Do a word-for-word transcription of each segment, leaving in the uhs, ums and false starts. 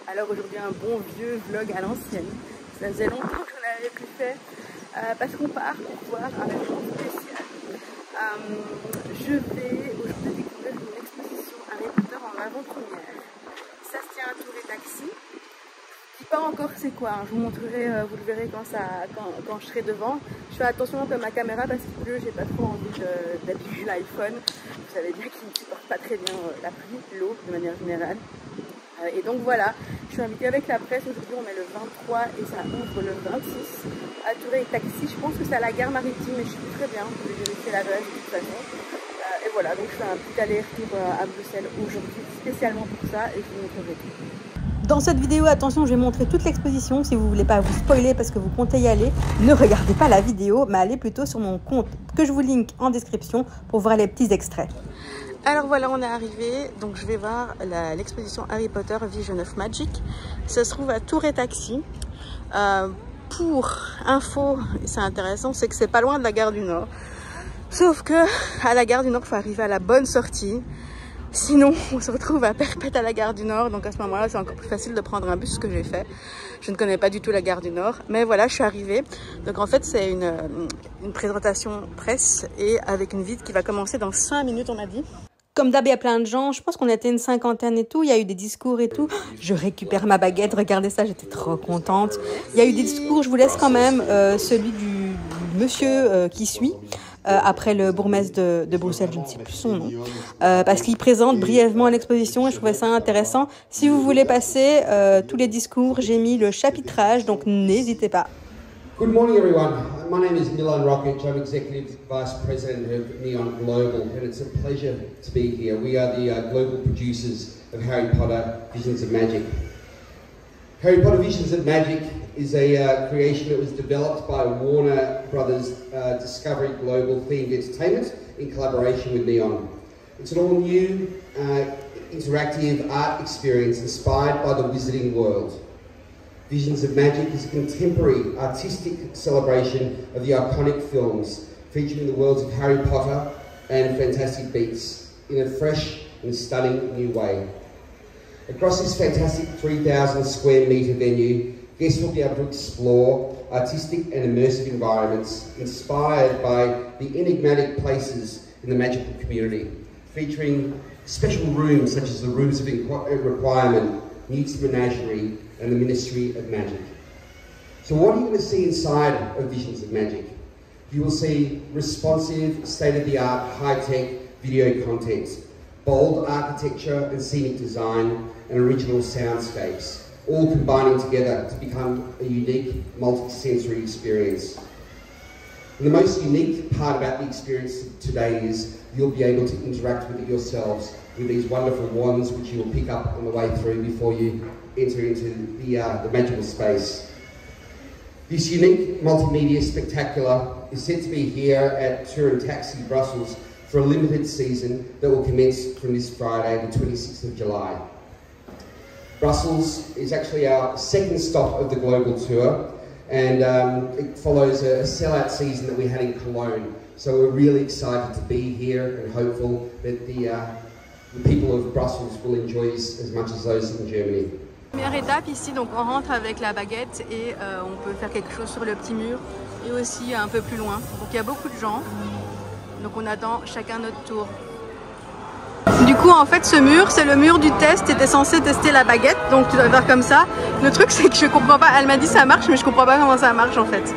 Alors aujourd'hui un bon vieux vlog à l'ancienne. Ça faisait longtemps que je n'avais plus fait euh, parce qu'on part pour voir un événement spécial. Euh, je vais aujourd'hui découvrir une exposition Harry Potter en avant-première. Ça se tient à Tour et Taxi. Je ne sais pas encore c'est quoi, hein. Je vous montrerai, euh, vous le verrez quand, ça, quand, quand je serai devant. Je fais attention un peu à ma caméra parce qu'il pleut, j'ai pas trop envie d'appuyer l'iPhone. Vous savez bien qu'il ne supporte pas très bien euh, la pluie, l'eau de manière générale. Euh, et donc voilà, je suis invitée avec la presse. Aujourd'hui on est le vingt-trois et ça ouvre le vingt-six à Tour et Taxi. Je pense que c'est à la gare maritime, mais je suis plus très bien. Je vais vérifier l'adresse de toute façon. Euh, et voilà, donc je fais un petit aller-retour à Bruxelles aujourd'hui spécialement pour ça et je vous montrerai tout. Dans cette vidéo, attention, je vais montrer toute l'exposition. Si vous ne voulez pas vous spoiler parce que vous comptez y aller, ne regardez pas la vidéo, mais allez plutôt sur mon compte que je vous link en description pour voir les petits extraits. Alors voilà, on est arrivé. Donc je vais voir l'exposition Harry Potter Vision of Magic. Ça se trouve à Tour et Taxi. Euh, pour info, et c'est intéressant, c'est que c'est pas loin de la gare du Nord. Sauf que à la gare du Nord, il faut arriver à la bonne sortie. Sinon, on se retrouve à Perpète à la gare du Nord. Donc à ce moment-là, c'est encore plus facile de prendre un bus, ce que j'ai fait. Je ne connais pas du tout la gare du Nord. Mais voilà, je suis arrivée. Donc en fait, c'est une, une présentation presse et avec une visite qui va commencer dans cinq minutes, on a dit. Comme d'hab, il y a plein de gens. Je pense qu'on était une cinquantaine et tout. Il y a eu des discours et tout. Je récupère ma baguette. Regardez ça, j'étais trop contente. Il y a eu des discours. Je vous laisse quand même euh, celui du, du monsieur euh, qui suit. Euh, après le bourgmestre de, de Bruxelles, je ne sais plus son nom, euh, parce qu'il présente brièvement l'exposition et je trouvais ça intéressant. Si vous voulez passer euh, tous les discours, j'ai mis le chapitrage, donc n'hésitez pas. Good morning everyone, my name is Milan Rokic, I'm Executive Vice President of Neon Global and it's a pleasure to be here. We are the uh, global producers of Harry Potter Visions of Magic. Harry Potter Visions of Magic is a uh, creation that was developed by Warner Brothers uh, Discovery Global themed entertainment in collaboration with Neon. It's an all-new, uh, interactive art experience inspired by the Wizarding World. Visions of Magic is a contemporary artistic celebration of the iconic films featuring the worlds of Harry Potter and Fantastic Beasts in a fresh and stunning new way. Across this fantastic three thousand square metre venue, guests will be able to explore artistic and immersive environments inspired by the enigmatic places in the magical community, featuring special rooms such as the Rooms of Requirement, Newt's Menagerie, and the Ministry of Magic. So what are you going to see inside of Visions of Magic? You will see responsive, state-of-the-art, high-tech video content, bold architecture and scenic design, and original soundscapes, all combining together to become a unique multi-sensory experience. And the most unique part about the experience today is you'll be able to interact with it yourselves with these wonderful wands which you will pick up on the way through before you enter into the, uh, the magical space. This unique multimedia spectacular is set to be here at Tour and Taxi Brussels for a limited season that will commence from this Friday, the twenty-sixth of July. Brussels is actually our second stop of the global tour, and um, it follows a, a sellout season that we had in Cologne. So we're really excited to be here and hopeful that the, uh, the people of Brussels will enjoy this as much as those in Germany. Première étape ici, donc on rentre avec la baguette et euh, on peut faire quelque chose sur le petit mur et aussi un peu plus loin. Donc il y a beaucoup de gens, donc on attend chacun notre tour. Du coup en fait ce mur c'est le mur du test, tu étais censé tester la baguette donc tu dois faire comme ça. Le truc c'est que je comprends pas, elle m'a dit ça marche mais je comprends pas comment ça marche en fait.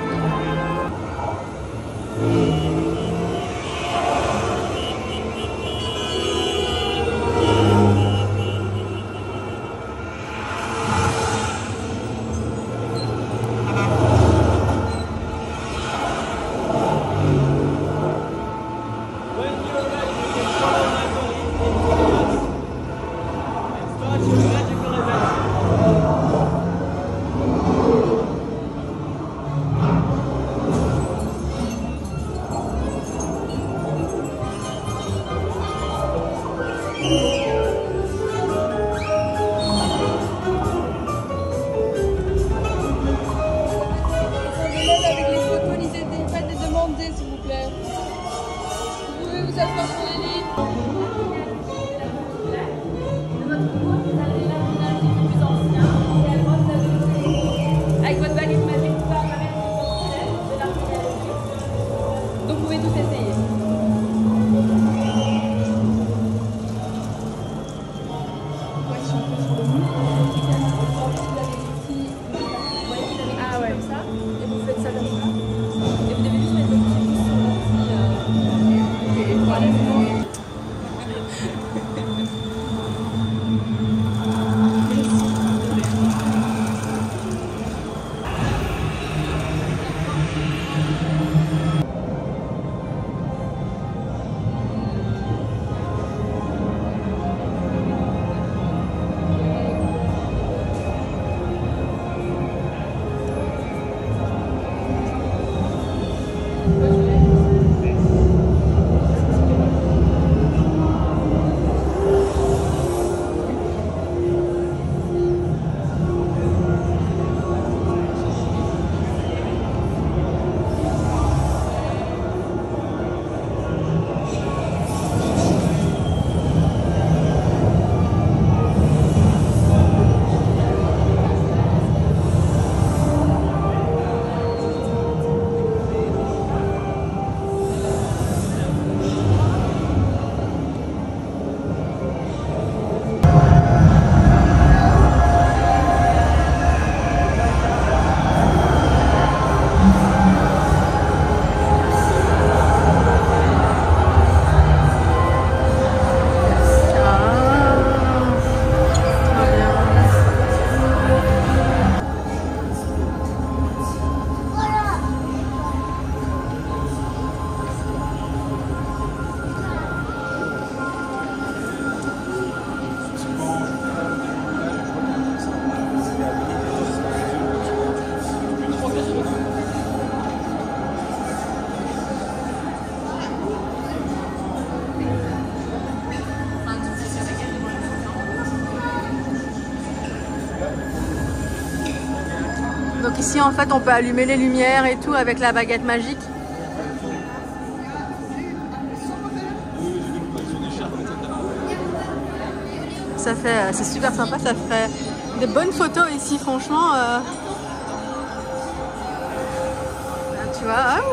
Donc ici en fait on peut allumer les lumières et tout avec la baguette magique. Ça fait, c'est super sympa, ça ferait des bonnes photos ici franchement. Euh... Tu vois, ah,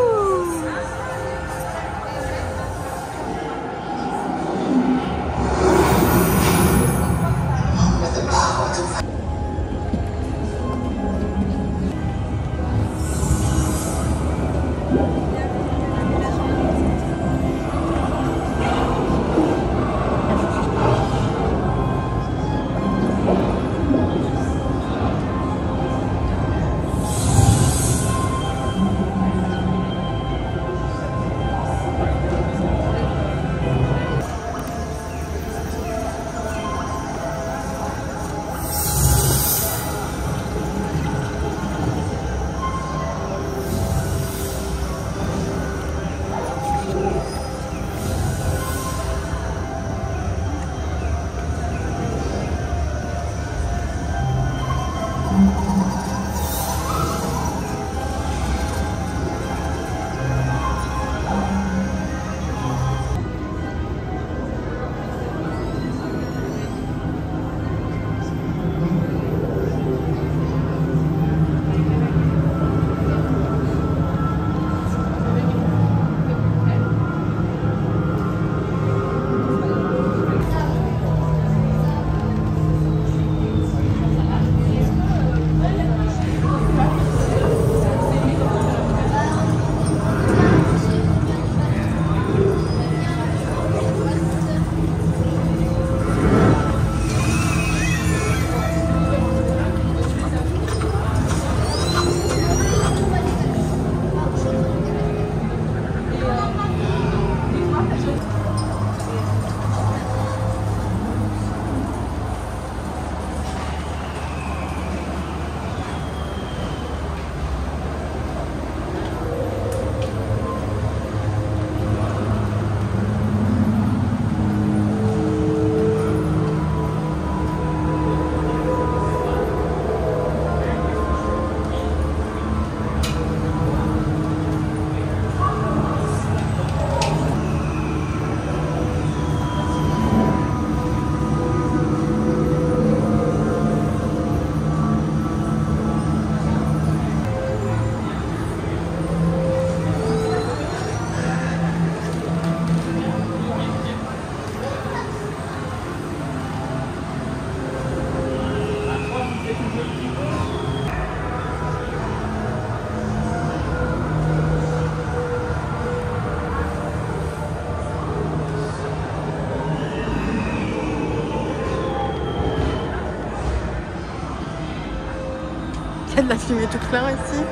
il y a de la fumée tout plein ici.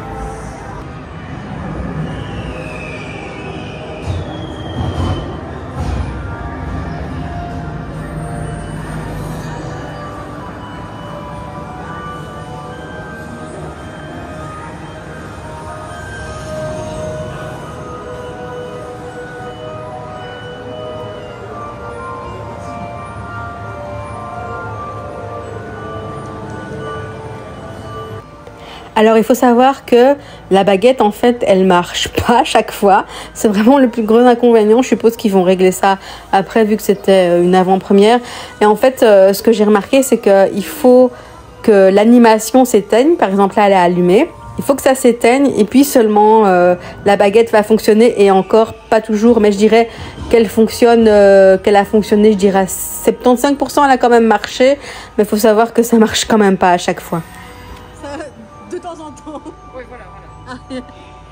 Alors il faut savoir que la baguette en fait elle marche pas à chaque fois. C'est vraiment le plus gros inconvénient. Je suppose qu'ils vont régler ça après vu que c'était une avant-première. Et en fait euh, ce que j'ai remarqué c'est qu'il faut que l'animation s'éteigne. Par exemple là elle est allumée. Il faut que ça s'éteigne et puis seulement euh, la baguette va fonctionner et encore pas toujours. Mais je dirais qu'elle fonctionne, euh, qu'elle a fonctionné je dirais à soixante-quinze pour cent elle a quand même marché. Mais il faut savoir que ça marche quand même pas à chaque fois. De temps en temps. Oui, voilà, voilà.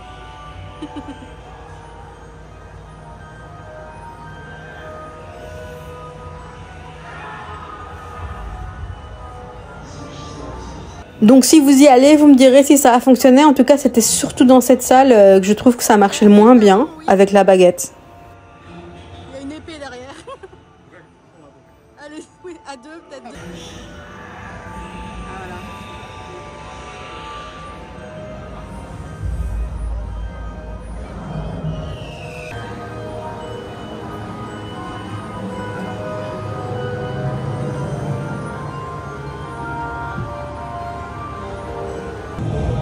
Donc si vous y allez, vous me direz si ça a fonctionné. En tout cas, c'était surtout dans cette salle euh, que je trouve que ça marchait le moins bien avec la baguette. Il y a une épée derrière. Allez, oui, à deux, peut-être deux. Voilà.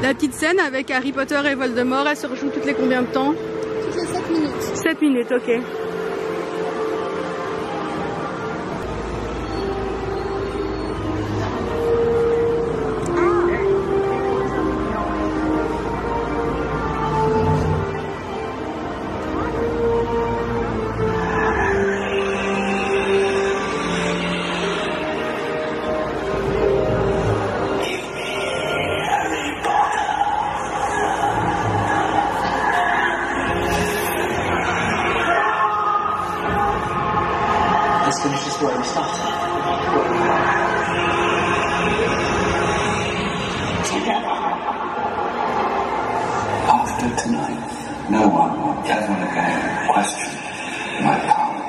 La petite scène avec Harry Potter et Voldemort, elle se rejoue toutes les combien de temps? Toutes les sept minutes. sept minutes, ok. After tonight, no one will ever again question my power.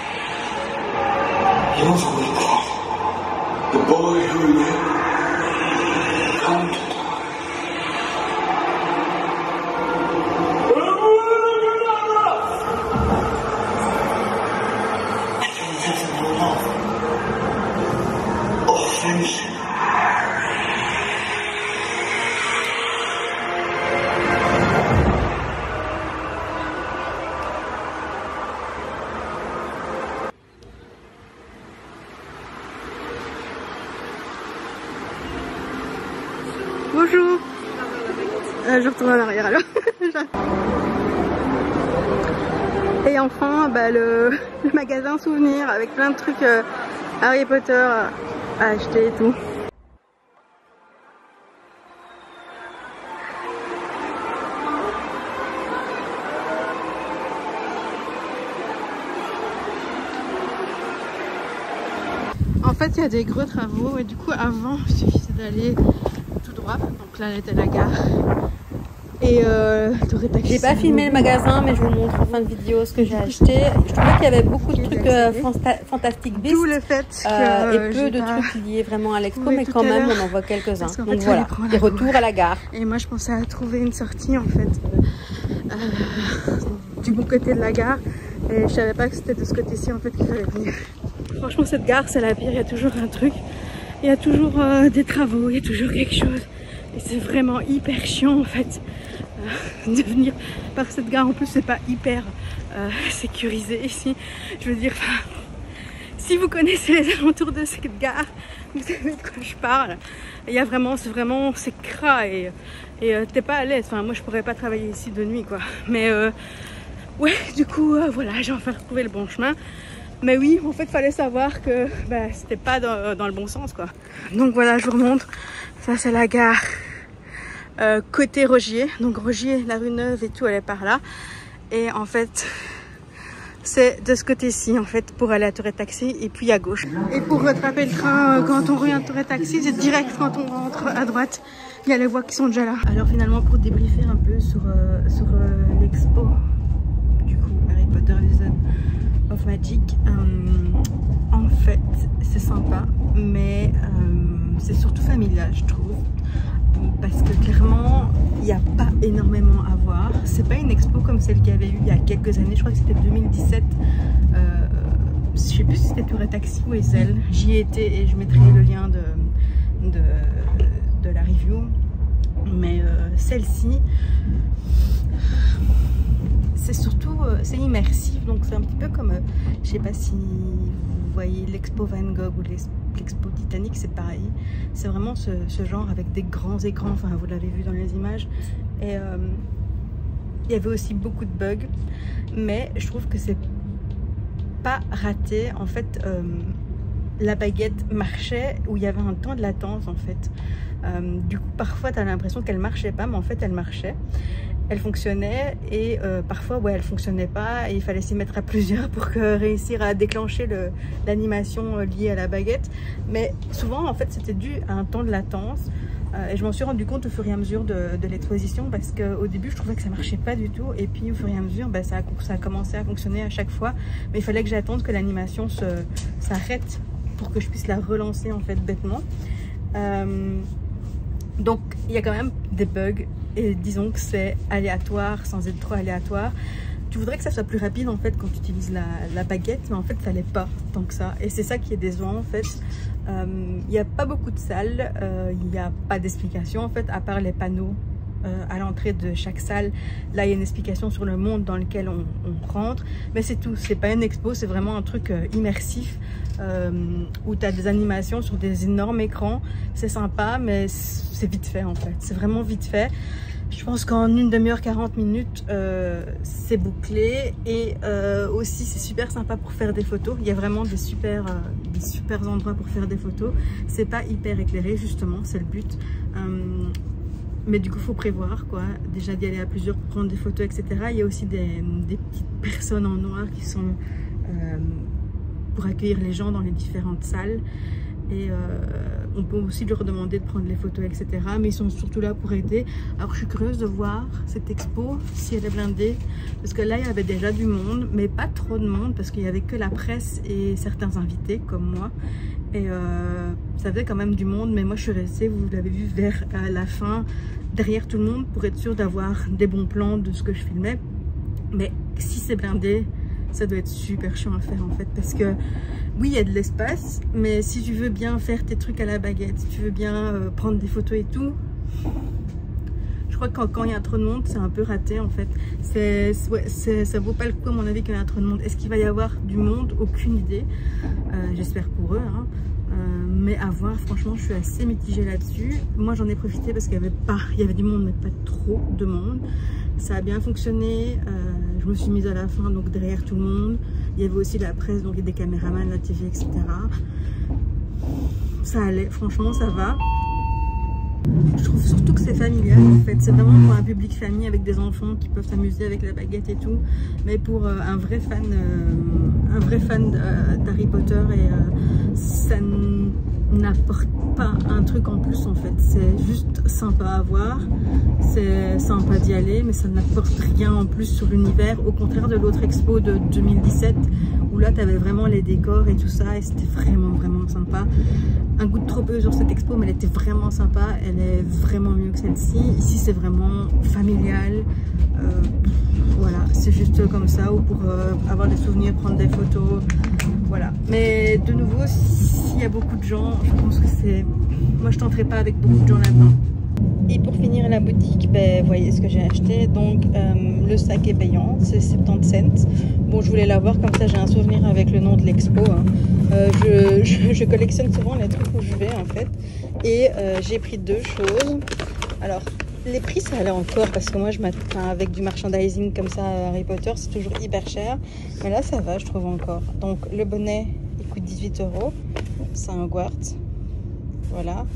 You've got the boy who lived, come to die. Bonjour. Euh, je retourne en arrière alors. Et enfin, bah, le, le magasin souvenir avec plein de trucs euh, Harry Potter à, à acheter et tout. En fait, il y a des gros travaux et du coup, avant, il suffisait d'aller tout droit. Donc là, était la gare. Et euh, j'ai pas filmé le magasin, mais je vous montre en fin de vidéo ce que j'ai acheté. Je trouvais qu'il y avait beaucoup de trucs euh, fantastic beasts. Tout le fait que euh, et peu de trucs liés vraiment à l'expo, mais quand même, on en voit quelques-uns. Donc fait, voilà, des retours à la gare. Et moi, je pensais à trouver une sortie en fait euh, euh, du bon côté de la gare. Et je savais pas que c'était de ce côté-ci en fait qu'il fallait venir. Franchement, cette gare, c'est la pire. Il y a toujours un truc. Il y a toujours euh, des travaux, il y a toujours quelque chose. Et c'est vraiment hyper chiant en fait euh, de venir par cette gare. En plus, c'est pas hyper euh, sécurisé ici. Je veux dire, si vous connaissez les alentours de cette gare, vous savez de quoi je parle. Il y a vraiment, c'est vraiment, c'est cras et, et euh, t'es pas à l'aise. Enfin, moi, je pourrais pas travailler ici de nuit, quoi. Mais euh, ouais, du coup, euh, voilà, j'ai enfin retrouvé le bon chemin. Mais oui, en fait, fallait savoir que bah, c'était pas dans, dans le bon sens, quoi. Donc voilà, je vous remontre. Ça, c'est la gare euh, côté Rogier. Donc Rogier, la rue Neuve et tout, elle est par là. Et en fait, c'est de ce côté-ci, en fait, pour aller à Tourette Taxi. Et puis à gauche. Et pour rattraper le train, euh, quand on revient à Tourette Taxi, c'est direct quand on rentre à droite. Il y a les voies qui sont déjà là. Alors finalement, pour débriefer un peu sur, euh, sur euh, l'expo, du coup, Harry Potter Season of Magic, euh, en fait c'est sympa, mais euh, c'est surtout familial, je trouve, parce que clairement il n'y a pas énormément à voir. C'est pas une expo comme celle qu'il y avait eu il y a quelques années, je crois que c'était deux mille dix-sept, euh, je sais plus si c'était Tourette Taxi ou Ezel. J'y étais et je mettrai le lien de, de, de la review, mais euh, celle-ci, c'est surtout, euh, c'est immersif, donc c'est un petit peu comme, euh, je sais pas si vous voyez l'expo Van Gogh ou l'expo Titanic, c'est pareil. C'est vraiment ce, ce genre avec des grands écrans, enfin vous l'avez vu dans les images. Et euh, il y avait aussi beaucoup de bugs, mais je trouve que c'est pas raté. En fait, euh, la baguette marchait où il y avait un temps de latence en fait. Euh, du coup, parfois tu as l'impression qu'elle marchait pas, mais en fait elle marchait. Elle fonctionnait et euh, parfois ouais elle fonctionnait pas et il fallait s'y mettre à plusieurs pour que, réussir à déclencher l'animation liée à la baguette. Mais souvent en fait c'était dû à un temps de latence euh, et je m'en suis rendu compte au fur et à mesure de, de l'exposition, parce qu'au début je trouvais que ça marchait pas du tout et puis au fur et à mesure bah, ça, a, ça a commencé à fonctionner à chaque fois, mais il fallait que j'attende que l'animation s'arrête pour que je puisse la relancer en fait bêtement. Euh, donc il y a quand même des bugs. Et disons que c'est aléatoire sans être trop aléatoire. Tu voudrais que ça soit plus rapide en fait quand tu utilises la, la baguette, mais en fait ça l'est pas tant que ça. Et c'est ça qui est décevant en fait. Il euh, n'y a pas beaucoup de salles, il euh, n'y a pas d'explication en fait, à part les panneaux euh, à l'entrée de chaque salle. Là, il y a une explication sur le monde dans lequel on, on rentre. Mais c'est tout, c'est pas une expo, c'est vraiment un truc euh, immersif euh, où tu as des animations sur des énormes écrans. C'est sympa, mais c'est vite fait en fait. C'est vraiment vite fait. Je pense qu'en une demi-heure, quarante minutes, euh, c'est bouclé. Et euh, aussi, c'est super sympa pour faire des photos. Il y a vraiment des super, euh, des super endroits pour faire des photos. C'est pas hyper éclairé, justement, c'est le but. Euh, mais du coup, il faut prévoir, quoi. Déjà d'y aller à plusieurs pour prendre des photos, et cetera. Il y a aussi des, des petites personnes en noir qui sont euh, pour accueillir les gens dans les différentes salles. Et euh, on peut aussi leur demander de prendre les photos, et cetera. Mais ils sont surtout là pour aider. Alors je suis curieuse de voir cette expo, si elle est blindée. Parce que là, il y avait déjà du monde, mais pas trop de monde, parce qu'il n'y avait que la presse et certains invités, comme moi. Et euh, ça faisait quand même du monde, mais moi je suis restée, vous l'avez vu, vers à la fin, derrière tout le monde, pour être sûre d'avoir des bons plans de ce que je filmais. Mais si c'est blindé, ça doit être super chiant à faire en fait, parce que oui, il y a de l'espace, mais si tu veux bien faire tes trucs à la baguette, si tu veux bien euh, prendre des photos et tout, je crois que quand, quand il y a trop de monde, c'est un peu raté en fait. C'est, ouais, ça vaut pas le coup à mon avis qu'il y a trop de monde. Est-ce qu'il va y avoir du monde? Aucune idée. Euh, J'espère pour eux. Hein. Euh, mais à voir, franchement, je suis assez mitigée là-dessus. Moi, j'en ai profité parce qu'il y avait pas, il y avait du monde, mais pas trop de monde. Ça a bien fonctionné. Euh, je me suis mise à la fin, donc derrière tout le monde. Il y avait aussi la presse, donc des caméramans, la T V, et cetera. Ça allait, franchement, ça va. Je trouve surtout que c'est familial en fait, c'est vraiment pour un public famille avec des enfants qui peuvent s'amuser avec la baguette et tout, mais pour euh, un vrai fan, euh, un vrai fan d'Harry Potter, et euh, ça n'apporte pas un truc en plus en fait, c'est juste sympa à voir, c'est sympa d'y aller, mais ça n'apporte rien en plus sur l'univers, au contraire de l'autre expo de deux mille dix-sept où là tu avais vraiment les décors et tout ça et c'était vraiment vraiment sympa. Un goût de trop peu sur cette expo, mais elle était vraiment sympa, elle est vraiment mieux que celle-ci. Ici c'est vraiment familial, euh, voilà, c'est juste comme ça, ou pour euh, avoir des souvenirs, prendre des photos, voilà. Mais de nouveau, s'il y a beaucoup de gens, je pense que c'est... Moi je tenterai pas avec beaucoup de gens là-dedans. Et pour finir la boutique, ben, voyez ce que j'ai acheté. Donc euh, le sac est payant, c'est soixante-dix cents. Bon, je voulais l'avoir comme ça, j'ai un souvenir avec le nom de l'expo. Hein. Euh, je, je, je collectionne souvent les trucs où je vais en fait. Et euh, j'ai pris deux choses. Alors les prix ça allait encore parce que moi je m'attends avec du merchandising comme ça à Harry Potter, c'est toujours hyper cher. Mais là ça va, je trouve encore. Donc le bonnet il coûte dix-huit euros. C'est un Gwart. Voilà.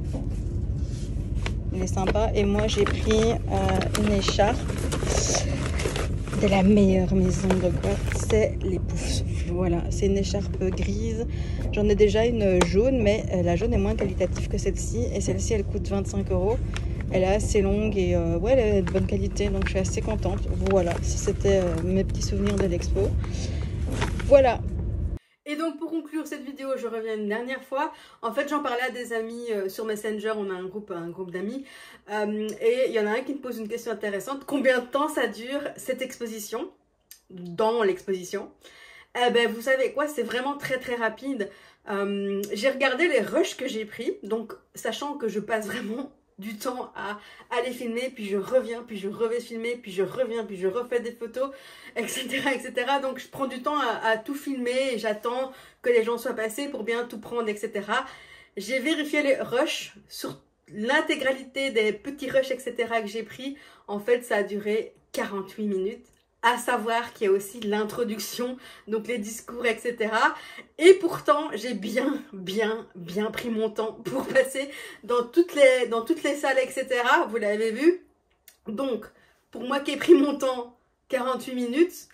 Il est sympa. Et moi j'ai pris euh, une écharpe de la meilleure maison de Gwart, c'est les Poufs. Voilà, c'est une écharpe grise. J'en ai déjà une jaune, mais euh, la jaune est moins qualitative que celle-ci. Et celle-ci, elle coûte vingt-cinq euros. Elle est assez longue et euh, ouais, elle est de bonne qualité, donc je suis assez contente. Voilà, c'était euh, mes petits souvenirs de l'expo. Voilà. Et donc pour conclure cette vidéo, je reviens une dernière fois. En fait, j'en parlais à des amis euh, sur Messenger, on a un groupe, un groupe d'amis. Euh, et il y en a un qui me pose une question intéressante. Combien de temps ça dure cette exposition? Dans l'exposition. Eh ben vous savez quoi, c'est vraiment très très rapide. Euh, j'ai regardé les rushs que j'ai pris, donc sachant que je passe vraiment du temps à aller filmer, puis je reviens, puis je revais filmer, puis je reviens, puis je refais des photos, et cetera et cetera. Donc je prends du temps à, à tout filmer et j'attends que les gens soient passés pour bien tout prendre, et cetera. J'ai vérifié les rushs sur l'intégralité des petits rushs, et cetera que j'ai pris. En fait, ça a duré quarante-huit minutes. À savoir qu'il y a aussi l'introduction, donc les discours, et cetera. Et pourtant, j'ai bien, bien, bien pris mon temps pour passer dans toutes les, dans toutes les salles, et cetera. Vous l'avez vu. Donc, pour moi qui ai pris mon temps, quarante-huit minutes,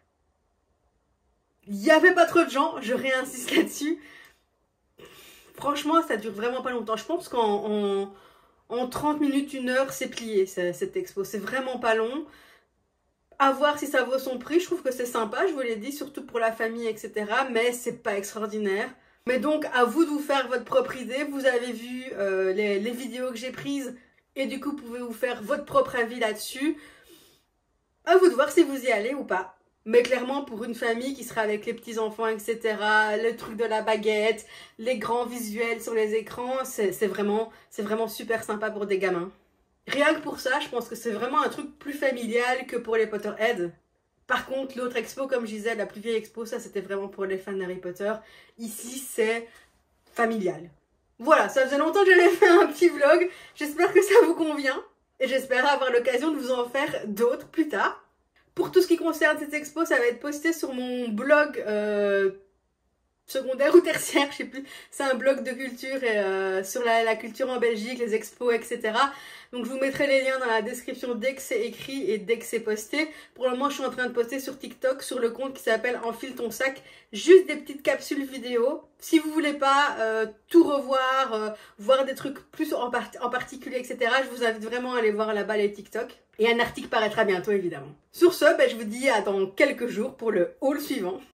il n'y avait pas trop de gens, je réinsiste là-dessus. Franchement, ça dure vraiment pas longtemps. Je pense qu'en en, en trente minutes, une heure, c'est plié, cette expo. C'est vraiment pas long. À voir si ça vaut son prix, je trouve que c'est sympa, je vous l'ai dit, surtout pour la famille, et cetera. Mais c'est pas extraordinaire. Mais donc, à vous de vous faire votre propre idée. Vous avez vu euh, les, les vidéos que j'ai prises et du coup, vous pouvez vous faire votre propre avis là-dessus. À vous de voir si vous y allez ou pas. Mais clairement, pour une famille qui sera avec les petits-enfants, et cetera, le truc de la baguette, les grands visuels sur les écrans, c'est vraiment, c'est vraiment super sympa pour des gamins. Rien que pour ça, je pense que c'est vraiment un truc plus familial que pour les Potterheads. Par contre, l'autre expo, comme je disais, la plus vieille expo, ça c'était vraiment pour les fans d'Harry Potter. Ici, c'est familial. Voilà, ça faisait longtemps que j'avais fait un petit vlog. J'espère que ça vous convient. Et j'espère avoir l'occasion de vous en faire d'autres plus tard. Pour tout ce qui concerne cette expo, ça va être posté sur mon blog euh, secondaire ou tertiaire, je sais plus. C'est un blog de culture et euh, sur la, la culture en Belgique, les expos, et cetera. Donc je vous mettrai les liens dans la description dès que c'est écrit et dès que c'est posté. Pour le moment, je suis en train de poster sur TikTok sur le compte qui s'appelle Enfile ton sac, juste des petites capsules vidéo. Si vous voulez pas euh, tout revoir, euh, voir des trucs plus en, part en particulier, et cetera, je vous invite vraiment à aller voir là-bas les TikTok. Et un article paraîtra bientôt, évidemment. Sur ce, ben, je vous dis à dans quelques jours pour le haul suivant.